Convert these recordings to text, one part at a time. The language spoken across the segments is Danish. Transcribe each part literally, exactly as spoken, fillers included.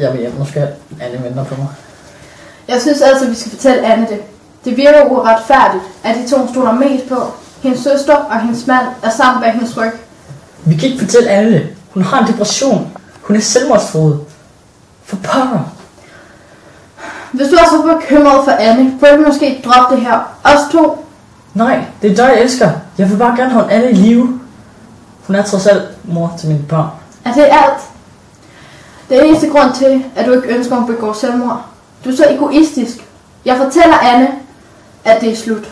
Jeg vil hjem, nu skal Anne vente på mig. Jeg synes altså, vi skal fortælle Anne det. Det virker uretfærdigt, at de to stoler mest på. Hendes søster og hendes mand er sammen bag hendes ryg. Vi kan ikke fortælle Anne det. Hun har en depression. Hun er selvmordstruet. For pokker. Hvis du er så bekymret for Anne, burde vi måske droppe det her. Os to. Nej, det er dig, jeg elsker. Jeg vil bare gerne holde Anne i live. Hun er trods alt mor til mine børn. Er det alt? Det er eneste grund til, at du ikke ønsker at begå selvmord. Du er så egoistisk. Jeg fortæller Anne, at det er slut.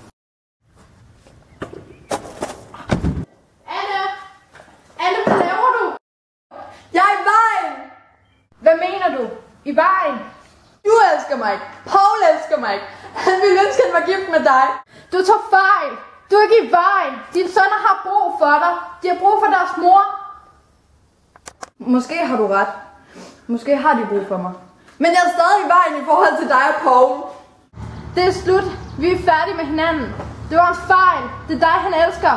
Anne! Anne, hvad laver du? Jeg er i vejen! Hvad mener du? I vejen? Du elsker mig ikke. Paul elsker mig ikke. Han ville ønske, at han var gift med dig. Du tog fejl. Du er ikke i vejen. Dine sønner har brug for dig. De har brug for deres mor. Måske har du ret. Måske har de brug for mig. Men jeg er stadig i vejen i forhold til dig og Paul. Det er slut. Vi er færdige med hinanden. Det var en fejl. Det er dig, han elsker.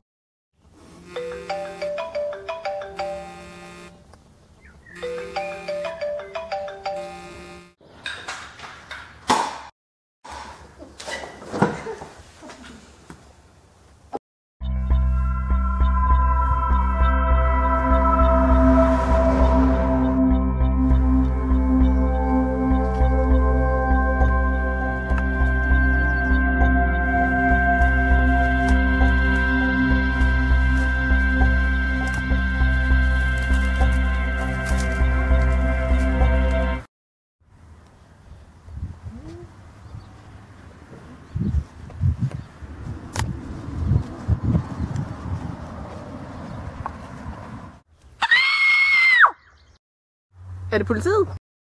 Er det politiet?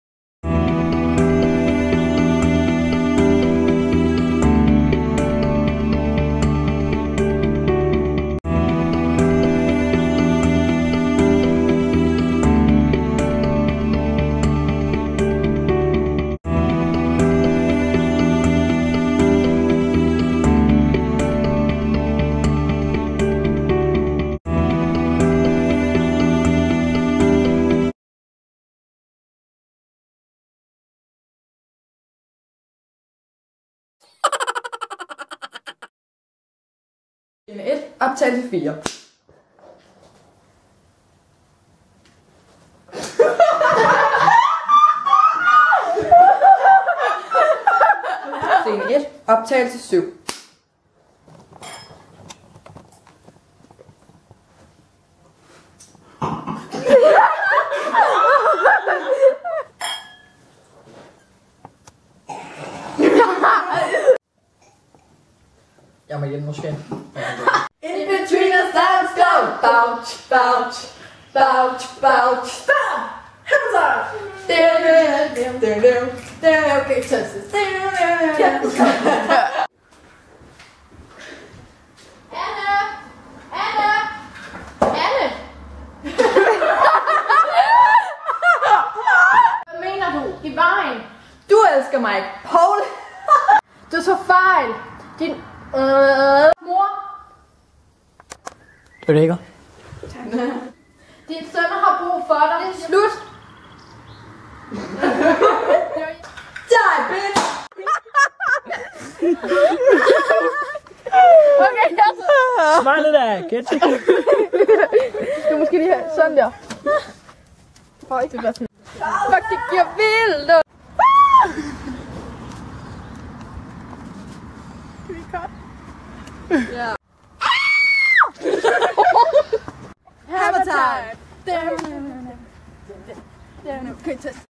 Scene et, optagelse fire. Scene et, optagelse syv. Jeg må hjem måske. In between us, let's go. Bounce, bounce, bounce, bounce, bounce. Hamza. Down, down, down, down, down. Okay, Texas. Down, down, down. Anne! Anne! Anne! Hvad mener du? I vejen? Du elsker mig ikke, Paul. Du tog fejl. Din øh, mor. Det er det ikke. Dine sønner har brug for dig. Det er slut. Die, bitch. Okay, jeg så. Smile da, get it. Du skal måske lige have sådan der. Øj, det bliver sådan. Fuck, det giver vildt. Kan vi cut? Ja. Hammer time. Damn. Damn. Okay, test.